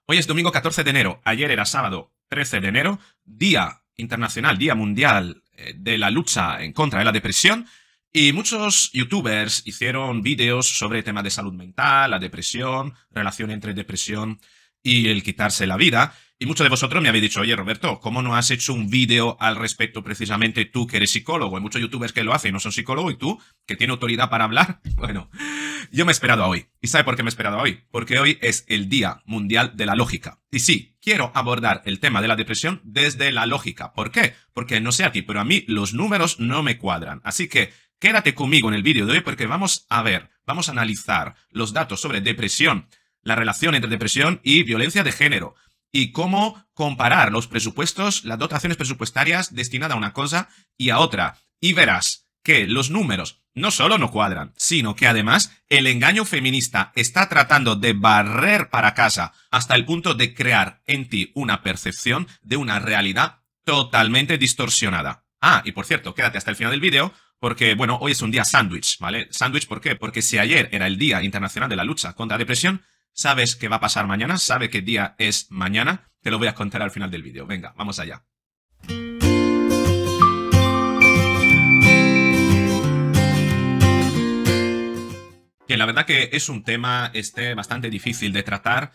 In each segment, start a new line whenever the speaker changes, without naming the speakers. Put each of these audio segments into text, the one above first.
Hoy es domingo 14 de enero, ayer era sábado 13 de enero, Día Internacional, Día Mundial de la lucha en contra de la depresión, y muchos youtubers hicieron vídeos sobre temas de salud mental, la depresión, relación entre depresión y el quitarse la vida. Y muchos de vosotros me habéis dicho, oye Roberto, ¿cómo no has hecho un vídeo al respecto precisamente tú que eres psicólogo? Hay muchos youtubers que lo hacen y no son psicólogos, y tú, que tienes autoridad para hablar. Bueno, yo me he esperado a hoy. ¿Y sabe por qué me he esperado a hoy? Porque hoy es el Día Mundial de la Lógica. Y sí, quiero abordar el tema de la depresión desde la lógica. ¿Por qué? Porque no sé a ti, pero a mí los números no me cuadran. Así que quédate conmigo en el vídeo de hoy porque vamos a analizar los datos sobre depresión, la relación entre depresión y violencia de género, y cómo comparar los presupuestos, las dotaciones presupuestarias destinadas a una cosa y a otra. Y verás que los números no solo no cuadran, sino que además el engaño feminista está tratando de barrer para casa hasta el punto de crear en ti una percepción de una realidad totalmente distorsionada. Ah, y por cierto, quédate hasta el final del vídeo porque, bueno, hoy es un día sándwich, ¿vale? Sándwich, ¿por qué? Porque si ayer era el Día Internacional de la Lucha contra la Depresión, ¿sabes qué va a pasar mañana? ¿Sabe qué día es mañana? Te lo voy a contar al final del vídeo. Venga, vamos allá. Bien, la verdad que es un tema bastante difícil de tratar.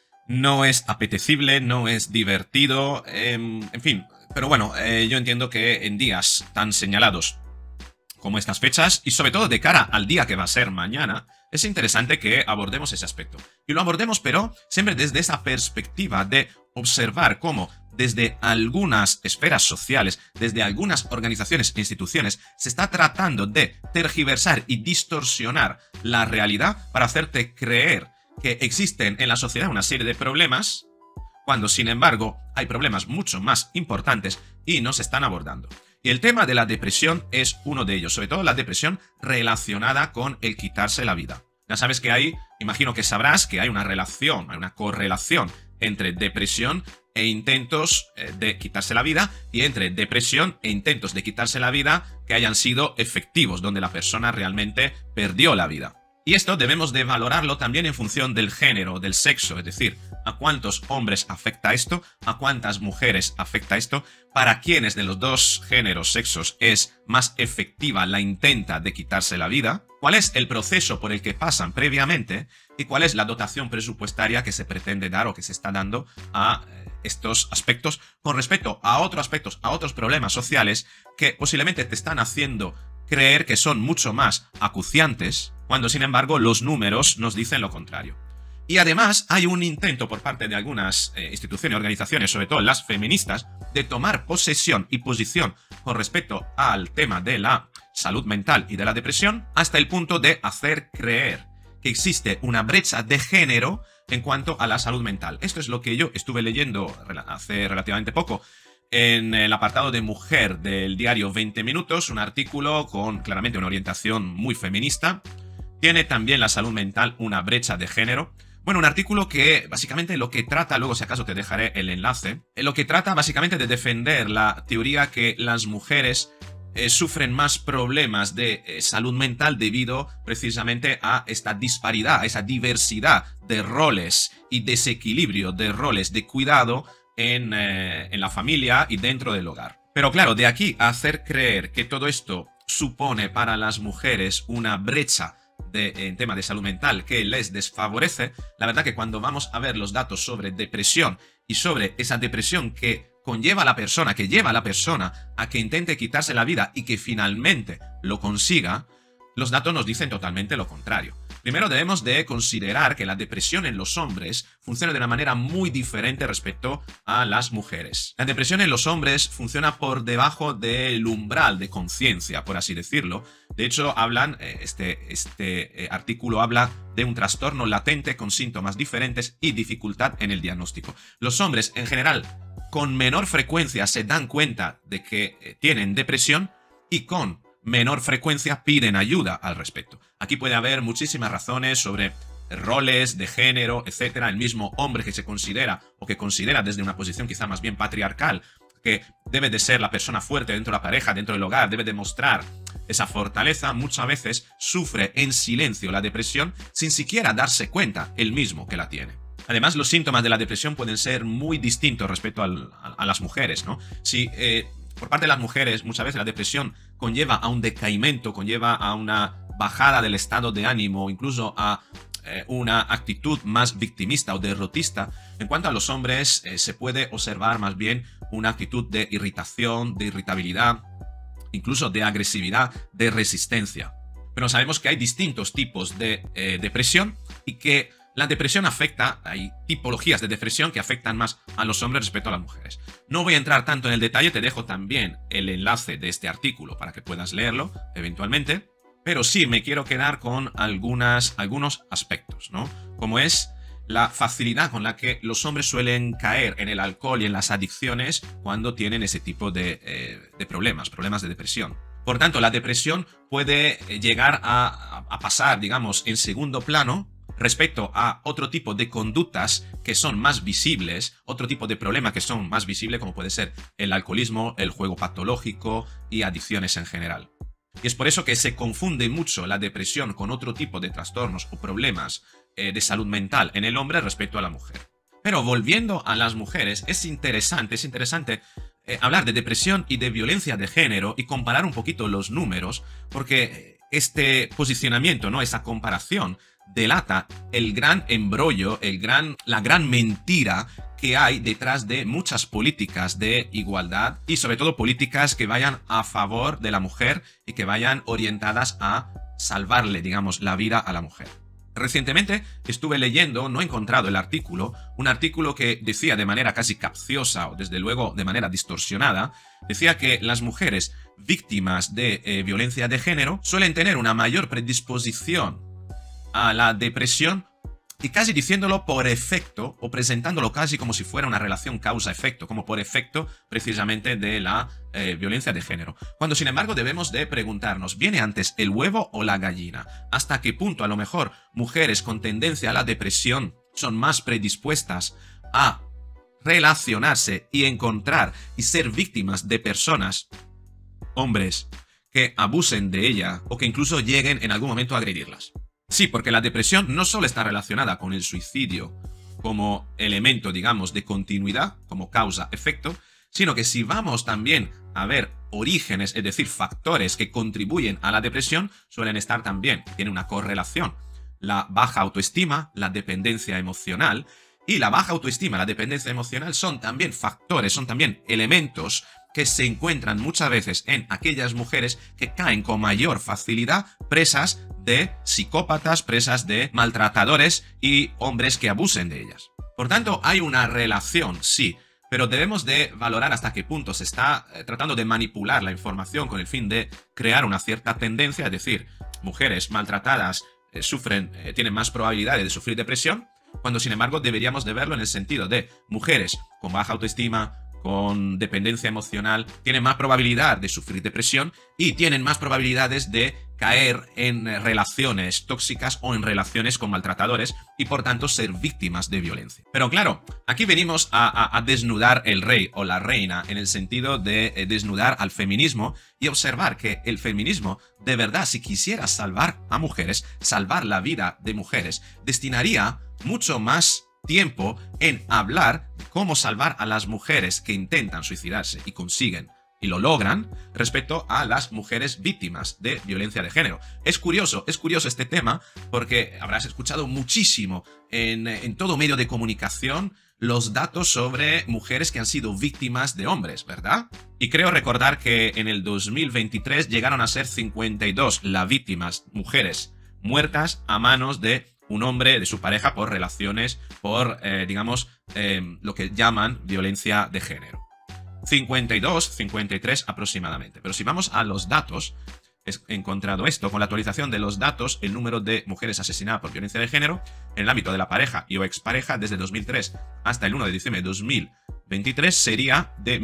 No es apetecible, no es divertido, en fin. Pero bueno, yo entiendo que en días tan señalados como estas fechas, y sobre todo de cara al día que va a ser mañana, es interesante que abordemos ese aspecto. Y lo abordemos, pero siempre desde esa perspectiva de observar cómo desde algunas esferas sociales, desde algunas organizaciones e instituciones, se está tratando de tergiversar y distorsionar la realidad para hacerte creer que existen en la sociedad una serie de problemas, cuando sin embargo hay problemas mucho más importantes y no se están abordando. Y el tema de la depresión es uno de ellos, sobre todo la depresión relacionada con el quitarse la vida. Ya sabes que imagino que sabrás que hay una relación, hay una correlación entre depresión e intentos de quitarse la vida, y entre depresión e intentos de quitarse la vida que hayan sido efectivos, donde la persona realmente perdió la vida. Y esto debemos de valorarlo también en función del género, del sexo, es decir, a cuántos hombres afecta esto, a cuántas mujeres afecta esto, para quiénes de los dos géneros, sexos, es más efectiva la intenta de quitarse la vida, cuál es el proceso por el que pasan previamente y cuál es la dotación presupuestaria que se pretende dar o que se está dando a estos aspectos con respecto a otros aspectos, a otros problemas sociales que posiblemente te están haciendo creer que son mucho más acuciantes, cuando sin embargo los números nos dicen lo contrario. Y además hay un intento por parte de algunas instituciones y organizaciones, sobre todo las feministas, de tomar posesión y posición con respecto al tema de la salud mental y de la depresión, hasta el punto de hacer creer que existe una brecha de género en cuanto a la salud mental. Esto es lo que yo estuve leyendo hace relativamente poco en el apartado de mujer del diario 20 Minutos, un artículo con claramente una orientación muy feminista. Tiene también la salud mental una brecha de género. Bueno, un artículo que básicamente lo que trata, luego si acaso te dejaré el enlace, lo que trata básicamente de defender la teoría que las mujeres sufren más problemas de salud mental debido precisamente a esta disparidad, a esa diversidad de roles y desequilibrio de roles de cuidado en la familia y dentro del hogar. Pero claro, de aquí a hacer creer que todo esto supone para las mujeres una brecha en tema de salud mental que les desfavorece, la verdad que cuando vamos a ver los datos sobre depresión y sobre esa depresión que conlleva a la persona, que lleva a la persona a que intente quitarse la vida y que finalmente lo consiga, los datos nos dicen totalmente lo contrario. Primero debemos de considerar que la depresión en los hombres funciona de una manera muy diferente respecto a las mujeres. La depresión en los hombres funciona por debajo del umbral de conciencia, por así decirlo. De hecho, este artículo habla de un trastorno latente con síntomas diferentes y dificultad en el diagnóstico. Los hombres, en general, con menor frecuencia se dan cuenta de que tienen depresión y con menor frecuencia piden ayuda al respecto. Aquí puede haber muchísimas razones sobre roles de género, etcétera. El mismo hombre que se considera o que considera desde una posición quizá más bien patriarcal que debe de ser la persona fuerte dentro de la pareja, dentro del hogar, debe demostrar esa fortaleza, muchas veces sufre en silencio la depresión sin siquiera darse cuenta él mismo que la tiene. Además, los síntomas de la depresión pueden ser muy distintos respecto a las mujeres, ¿no? Si por parte de las mujeres muchas veces la depresión conlleva a un decaimiento, conlleva a una bajada del estado de ánimo, incluso a una actitud más victimista o derrotista. En cuanto a los hombres, se puede observar más bien una actitud de irritación, de irritabilidad, incluso de agresividad, de resistencia. Pero sabemos que hay distintos tipos de depresión y que la depresión afecta, hay tipologías de depresión que afectan más a los hombres respecto a las mujeres. No voy a entrar tanto en el detalle, te dejo también el enlace de este artículo para que puedas leerlo eventualmente, pero sí me quiero quedar con algunos aspectos, ¿no? Como es la facilidad con la que los hombres suelen caer en el alcohol y en las adicciones cuando tienen ese tipo de problemas de depresión. Por tanto, la depresión puede llegar a pasar, digamos, en segundo plano respecto a otro tipo de conductas que son más visibles, otro tipo de problemas que son más visibles, como puede ser el alcoholismo, el juego patológico y adicciones en general. Y es por eso que se confunde mucho la depresión con otro tipo de trastornos o problemas de salud mental en el hombre respecto a la mujer. Pero volviendo a las mujeres, es interesante hablar de depresión y de violencia de género y comparar un poquito los números, porque este posicionamiento, ¿no? Esa comparación delata el gran embrollo, la gran mentira que hay detrás de muchas políticas de igualdad y sobre todo políticas que vayan a favor de la mujer y que vayan orientadas a salvarle, digamos, la vida a la mujer. Recientemente estuve leyendo, no he encontrado el artículo, un artículo que decía de manera casi capciosa o desde luego de manera distorsionada, decía que las mujeres víctimas de violencia de género suelen tener una mayor predisposición a la depresión y casi diciéndolo por efecto o presentándolo casi como si fuera una relación causa-efecto, como por efecto precisamente de la violencia de género. Cuando sin embargo debemos de preguntarnos, ¿viene antes el huevo o la gallina? ¿Hasta qué punto a lo mejor mujeres con tendencia a la depresión son más predispuestas a relacionarse y encontrar y ser víctimas de personas, hombres, que abusen de ella o que incluso lleguen en algún momento a agredirlas? Sí, porque la depresión no solo está relacionada con el suicidio como elemento, digamos, de continuidad, como causa-efecto, sino que si vamos también a ver orígenes, es decir, factores que contribuyen a la depresión, suelen estar también, tienen una correlación. La baja autoestima, la dependencia emocional, y la baja autoestima, la dependencia emocional son también factores, son también elementos que se encuentran muchas veces en aquellas mujeres que caen con mayor facilidad presas de psicópatas, presas de maltratadores y hombres que abusen de ellas. Por tanto, hay una relación, sí, pero debemos de valorar hasta qué punto se está tratando de manipular la información con el fin de crear una cierta tendencia, es decir, mujeres maltratadas tienen más probabilidades de sufrir depresión, cuando sin embargo deberíamos de verlo en el sentido de mujeres con baja autoestima, con dependencia emocional, tienen más probabilidad de sufrir depresión y tienen más probabilidades de caer en relaciones tóxicas o en relaciones con maltratadores y por tanto ser víctimas de violencia. Pero claro, aquí venimos a desnudar el rey o la reina en el sentido de desnudar al feminismo y observar que el feminismo de verdad, si quisiera salvar a mujeres, salvar la vida de mujeres, destinaría mucho más tiempo en hablar de cómo salvar a las mujeres que intentan suicidarse y consiguen y lo logran respecto a las mujeres víctimas de violencia de género. Es curioso este tema porque habrás escuchado muchísimo en todo medio de comunicación los datos sobre mujeres que han sido víctimas de hombres, ¿verdad? Y creo recordar que en el 2023 llegaron a ser 52 las víctimas, mujeres muertas a manos de un hombre, de su pareja, por relaciones, por, digamos, lo que llaman violencia de género. 52, 53 aproximadamente. Pero si vamos a los datos, he encontrado esto, con la actualización de los datos, el número de mujeres asesinadas por violencia de género en el ámbito de la pareja y o expareja desde 2003 hasta el 1 de diciembre de 2023 sería de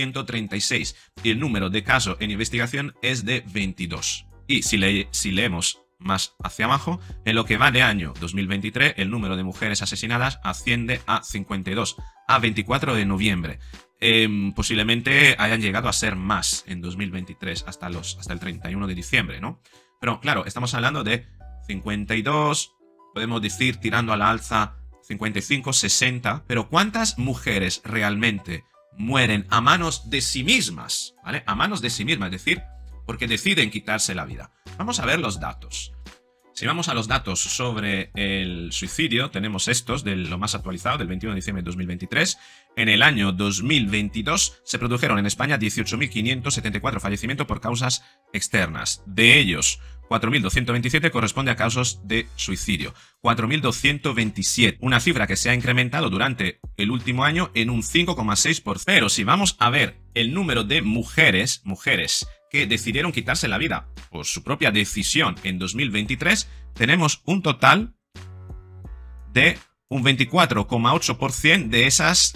1.236 y el número de casos en investigación es de 22. Y si leemos más hacia abajo, en lo que va de año 2023, el número de mujeres asesinadas asciende a 52, a 24 de noviembre. Posiblemente hayan llegado a ser más en 2023, hasta el 31 de diciembre, ¿no? Pero claro, estamos hablando de 52, podemos decir tirando a la alza 55, 60, pero ¿cuántas mujeres realmente mueren a manos de sí mismas? ¿Vale? A manos de sí mismas, es decir, porque deciden quitarse la vida. Vamos a ver los datos. Si vamos a los datos sobre el suicidio, tenemos estos de lo más actualizado, del 21 de diciembre de 2023. En el año 2022 se produjeron en España 18.574 fallecimientos por causas externas. De ellos, 4.227 corresponde a casos de suicidio. 4.227, una cifra que se ha incrementado durante el último año en un 5,6%. Pero si vamos a ver el número de mujeres que decidieron quitarse la vida por su propia decisión en 2023, tenemos un total de un 24,8% de esas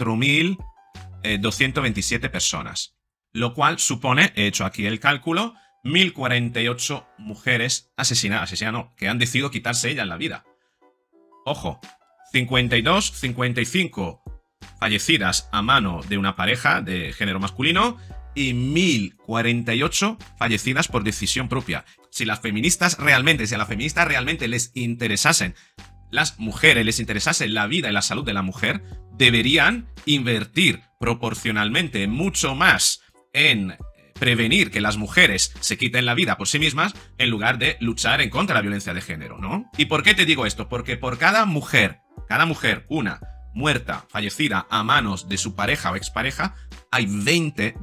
4.227 personas. Lo cual supone, he hecho aquí el cálculo, 1.048 mujeres asesinadas, que han decidido quitarse ellas la vida. Ojo, 52, 55 fallecidas a mano de una pareja de género masculino y 1.048 fallecidas por decisión propia. Si a las feministas realmente les interesasen las mujeres, les interesase la vida y la salud de la mujer, deberían invertir proporcionalmente mucho más en prevenir que las mujeres se quiten la vida por sí mismas en lugar de luchar en contra de la violencia de género, ¿no? ¿Y por qué te digo esto? Porque por cada mujer, una muerta, fallecida a manos de su pareja o expareja, hay 20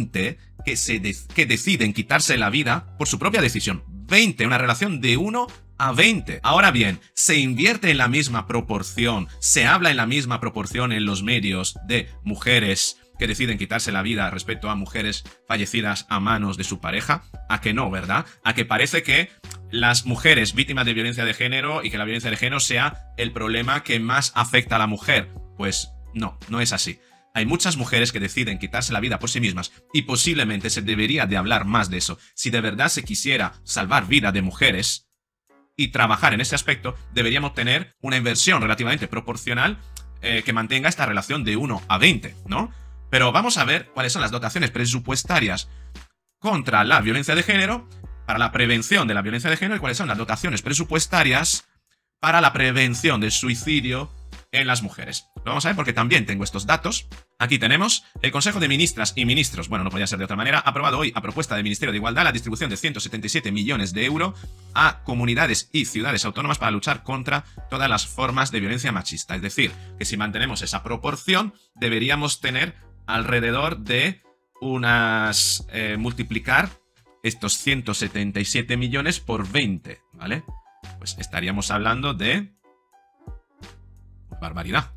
que deciden quitarse la vida por su propia decisión. 20, una relación de 1 a 20. Ahora bien, se invierte en la misma proporción, se habla en la misma proporción en los medios de mujeres que deciden quitarse la vida respecto a mujeres fallecidas a manos de su pareja. A que no, ¿verdad? A que parece que las mujeres víctimas de violencia de género y que la violencia de género sea el problema que más afecta a la mujer. Pues no, no es así. Hay muchas mujeres que deciden quitarse la vida por sí mismas y posiblemente se debería de hablar más de eso. Si de verdad se quisiera salvar vida de mujeres y trabajar en ese aspecto, deberíamos tener una inversión relativamente proporcional que mantenga esta relación de 1 a 20, ¿no? Pero vamos a ver cuáles son las dotaciones presupuestarias contra la violencia de género, para la prevención de la violencia de género, y cuáles son las dotaciones presupuestarias para la prevención del suicidio en las mujeres. Lo vamos a ver porque también tengo estos datos. Aquí tenemos el Consejo de Ministras y Ministros, bueno, no podía ser de otra manera, ha aprobado hoy a propuesta del Ministerio de Igualdad la distribución de 177 millones de euros a comunidades y ciudades autónomas para luchar contra todas las formas de violencia machista. Es decir, que si mantenemos esa proporción, deberíamos tener alrededor de multiplicar estos 177 millones por 20, ¿vale? Pues estaríamos hablando de... barbaridad.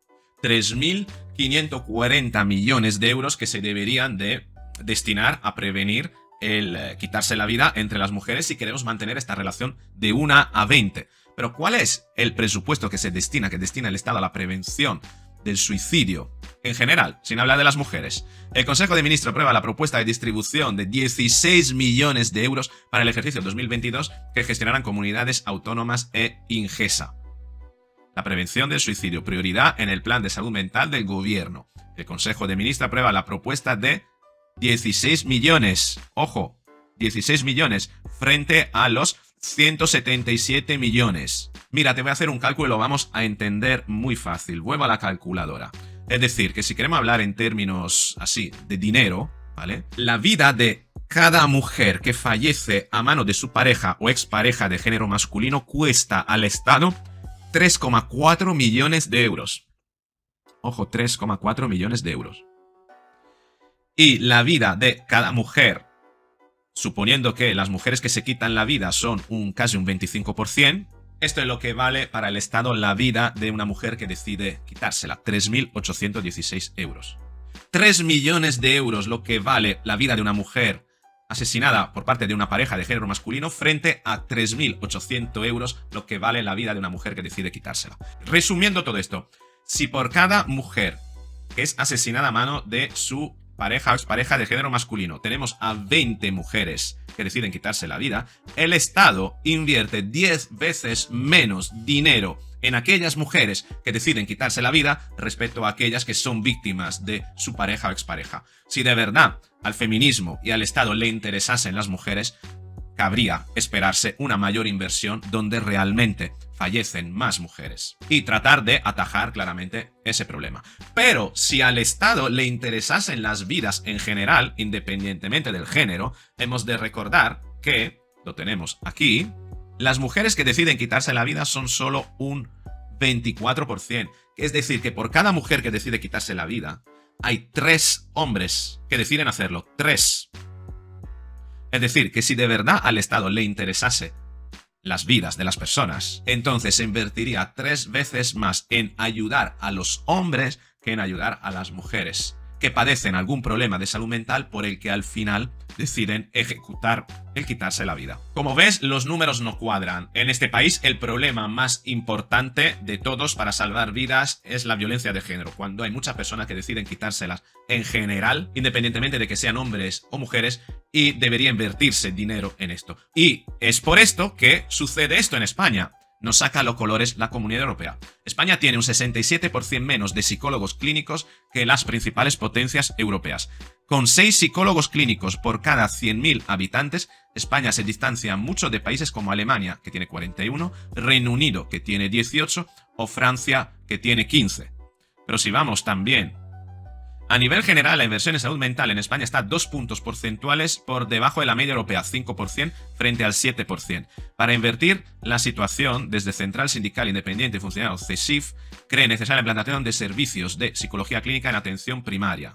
3.540 millones de euros que se deberían de destinar a prevenir el quitarse la vida entre las mujeres si queremos mantener esta relación de 1 a 20. Pero ¿cuál es el presupuesto que destina el Estado a la prevención del suicidio en general, sin hablar de las mujeres? El Consejo de Ministros aprueba la propuesta de distribución de 16 millones de euros para el ejercicio 2022 que gestionarán comunidades autónomas e Ingesa. La prevención del suicidio, prioridad en el plan de salud mental del gobierno. El Consejo de Ministros aprueba la propuesta de 16 millones. Ojo, 16 millones frente a los 177 millones. Mira, te voy a hacer un cálculo y lo vamos a entender muy fácil. Vuelvo a la calculadora. Es decir, que si queremos hablar en términos así, de dinero, ¿vale? La vida de cada mujer que fallece a mano de su pareja o expareja de género masculino cuesta al Estado 3,4 millones de euros. Ojo, 3,4 millones de euros. Y la vida de cada mujer, suponiendo que las mujeres que se quitan la vida son casi un 25%, esto es lo que vale para el Estado la vida de una mujer que decide quitársela. 3.816 euros. 3 millones de euros lo que vale la vida de una mujer asesinada por parte de una pareja de género masculino frente a 3.800 euros lo que vale la vida de una mujer que decide quitársela. Resumiendo todo esto, si por cada mujer que es asesinada a mano de su pareja o expareja de género masculino tenemos a 20 mujeres que deciden quitarse la vida, el Estado invierte 10 veces menos dinero en aquellas mujeres que deciden quitarse la vida respecto a aquellas que son víctimas de su pareja o expareja. Si de verdad al feminismo y al Estado le interesasen las mujeres, cabría esperarse una mayor inversión donde realmente fallecen más mujeres y tratar de atajar claramente ese problema. Pero si al Estado le interesasen las vidas en general, independientemente del género, hemos de recordar que, lo tenemos aquí, las mujeres que deciden quitarse la vida son solo un 24%. Es decir, que por cada mujer que decide quitarse la vida, hay 3 hombres que deciden hacerlo. 3. Es decir, que si de verdad al Estado le interesase las vidas de las personas, entonces se invertiría 3 veces más en ayudar a los hombres que en ayudar a las mujeres que padecen algún problema de salud mental por el que al final deciden ejecutar el quitarse la vida. Como ves, los números no cuadran. En este país el problema más importante de todos para salvar vidas es la violencia de género, cuando hay muchas personas que deciden quitárselas en general, independientemente de que sean hombres o mujeres, y debería invertirse dinero en esto. Y es por esto que sucede esto en España. Nos saca los colores la Comunidad Europea. España tiene un 67% menos de psicólogos clínicos que las principales potencias europeas. Con 6 psicólogos clínicos por cada 100.000 habitantes, España se distancia mucho de países como Alemania, que tiene 41, Reino Unido, que tiene 18, o Francia, que tiene 15. Pero si vamos también a nivel general, la inversión en salud mental en España está 2 puntos porcentuales por debajo de la media europea, 5% frente al 7%. Para invertir la situación, desde Central Sindical Independiente y Funcionario CESIF, cree necesaria la implantación de servicios de psicología clínica en atención primaria.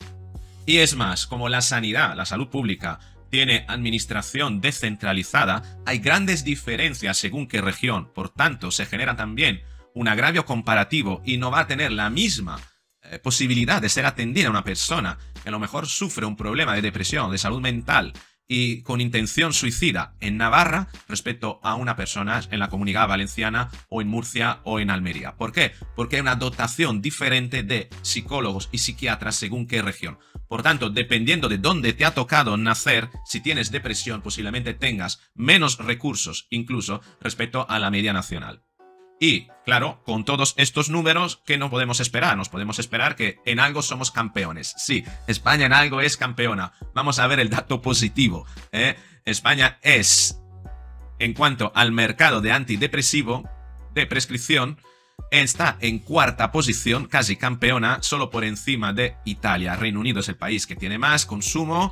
Y es más, como la sanidad, la salud pública, tiene administración descentralizada, hay grandes diferencias según qué región. Por tanto, se genera también un agravio comparativo y no va a tener la misma posibilidad de ser atendida a una persona que a lo mejor sufre un problema de depresión, de salud mental y con intención suicida en Navarra respecto a una persona en la Comunidad Valenciana o en Murcia o en Almería. ¿Por qué? Porque hay una dotación diferente de psicólogos y psiquiatras según qué región. Por tanto, dependiendo de dónde te ha tocado nacer, si tienes depresión posiblemente tengas menos recursos incluso respecto a la media nacional. Y, claro, con todos estos números, ¿qué no podemos esperar? Nos podemos esperar que en algo somos campeones. Sí, España en algo es campeona. Vamos a ver el dato positivo. España es, en cuanto al mercado de antidepresivo, de prescripción, está en 4ª posición, casi campeona, solo por encima de Italia. Reino Unido es el país que tiene más consumo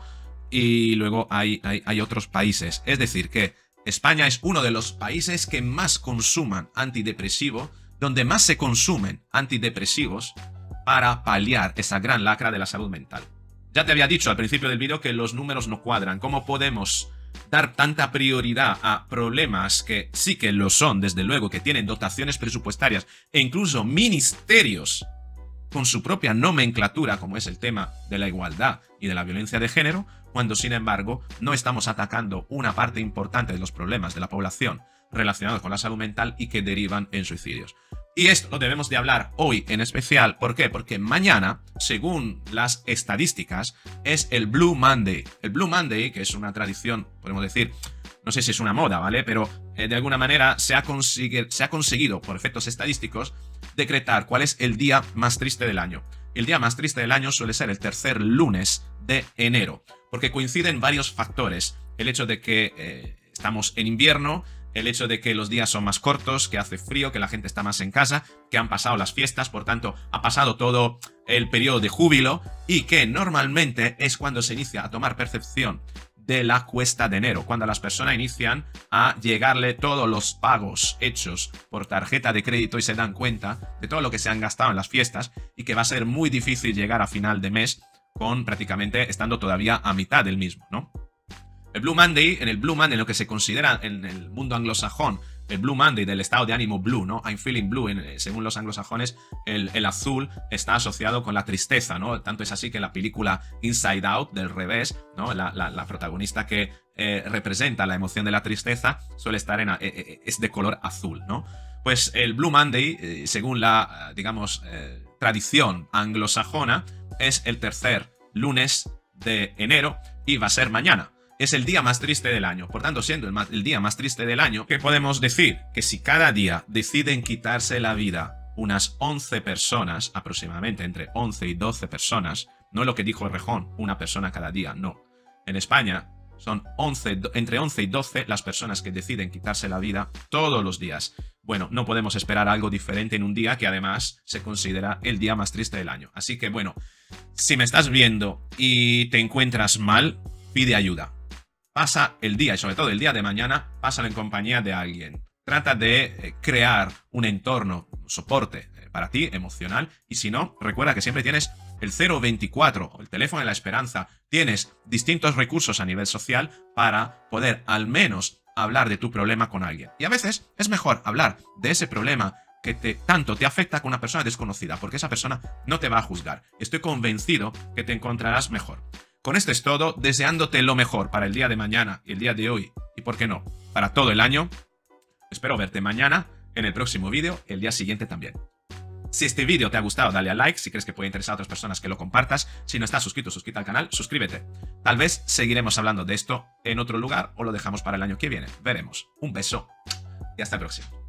y luego hay otros países. Es decir, que España es uno de los países que más consuman antidepresivo, donde más se consumen antidepresivos para paliar esa gran lacra de la salud mental. Ya te había dicho al principio del vídeo que los números no cuadran. ¿Cómo podemos dar tanta prioridad a problemas que sí que lo son, desde luego, que tienen dotaciones presupuestarias e incluso ministerios con su propia nomenclatura, como es el tema de la igualdad y de la violencia de género, cuando sin embargo no estamos atacando una parte importante de los problemas de la población relacionados con la salud mental y que derivan en suicidios? Y esto lo debemos de hablar hoy en especial. ¿Por qué? Porque mañana, según las estadísticas, es el Blue Monday. El Blue Monday, que es una tradición, podemos decir, no sé si es una moda, ¿vale? Pero de alguna manera se ha conseguido, por efectos estadísticos, decretar cuál es el día más triste del año. El día más triste del año suele ser el tercer lunes de enero, porque coinciden varios factores. El hecho de que estamos en invierno, el hecho de que los días son más cortos, que hace frío, que la gente está más en casa, que han pasado las fiestas, por tanto ha pasado todo el periodo de júbilo y que normalmente es cuando se inicia a tomar percepción de la cuesta de enero, cuando las personas inician a llegarle todos los pagos hechos por tarjeta de crédito y se dan cuenta de todo lo que se han gastado en las fiestas y que va a ser muy difícil llegar a final de mes con prácticamente estando todavía a mitad del mismo, ¿no? El Blue Monday, en el Blue Monday, en lo que se considera en el mundo anglosajón, el Blue Monday del estado de ánimo blue, ¿no? I'm feeling blue, según los anglosajones, el azul está asociado con la tristeza, ¿no? Tanto es así que en la película Inside Out, del revés, ¿no? La protagonista que representa la emoción de la tristeza suele estar es de color azul, ¿no? Pues el Blue Monday, según la, digamos, tradición anglosajona, es el tercer lunes de enero y va a ser mañana. Es el día más triste del año. Por tanto, siendo el día más triste del año, ¿qué podemos decir? Que si cada día deciden quitarse la vida unas 11 personas, aproximadamente entre 11 y 12 personas, no es lo que dijo Rejón, una persona cada día, no. En España son entre 11 y 12 las personas que deciden quitarse la vida todos los días. Bueno, no podemos esperar algo diferente en un día que además se considera el día más triste del año. Así que bueno, si me estás viendo y te encuentras mal, pide ayuda. Pasa el día, y sobre todo el día de mañana, pásalo en compañía de alguien. Trata de crear un entorno, un soporte para ti, emocional, y si no, recuerda que siempre tienes el 024 o el teléfono de la esperanza, tienes distintos recursos a nivel social para poder al menos hablar de tu problema con alguien. Y a veces es mejor hablar de ese problema que tanto te afecta con una persona desconocida, porque esa persona no te va a juzgar. Estoy convencido que te encontrarás mejor. Con esto es todo, deseándote lo mejor para el día de mañana y el día de hoy, y por qué no, para todo el año. Espero verte mañana en el próximo vídeo, el día siguiente también. Si este vídeo te ha gustado, dale a like. Si crees que puede interesar a otras personas, que lo compartas. Si no estás suscrito, suscríbete al canal, suscríbete. Tal vez seguiremos hablando de esto en otro lugar o lo dejamos para el año que viene. Veremos. Un beso y hasta el próximo.